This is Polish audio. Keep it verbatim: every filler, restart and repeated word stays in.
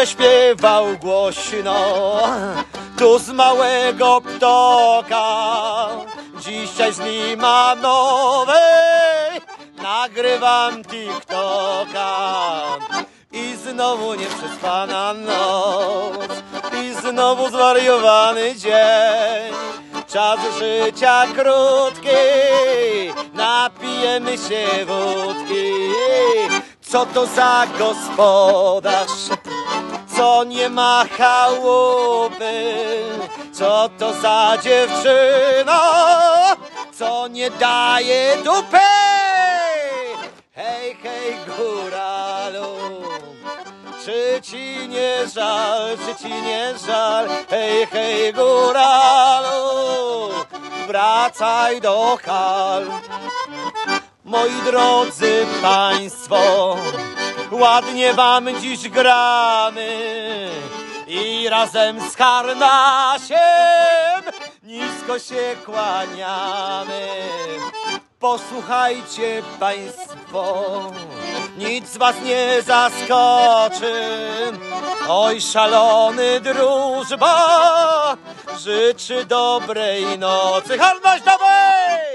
zaśpiewał głośno tu z małego ptoka. Dzisiaj z nim mam nowe, nagrywam TikToka. I znowu nieprzespana noc, i znowu zwariowany dzień. Czas życia krótki, napijemy się wódki. Co to za gospodarz, co nie ma chałupy? Co to za dziewczyna, co nie daje dupy? Hej, hej, góralu, czy ci nie żal, czy ci nie żal? Hej, hej, góralu, wracaj do hal. Moi drodzy państwo, ładnie wam dziś gramy i razem z harnasiem nisko się kłaniamy. Posłuchajcie państwo, nic z was nie zaskoczy. Oj, szalony drużba życzy dobrej nocy. Harnaś, dawaj!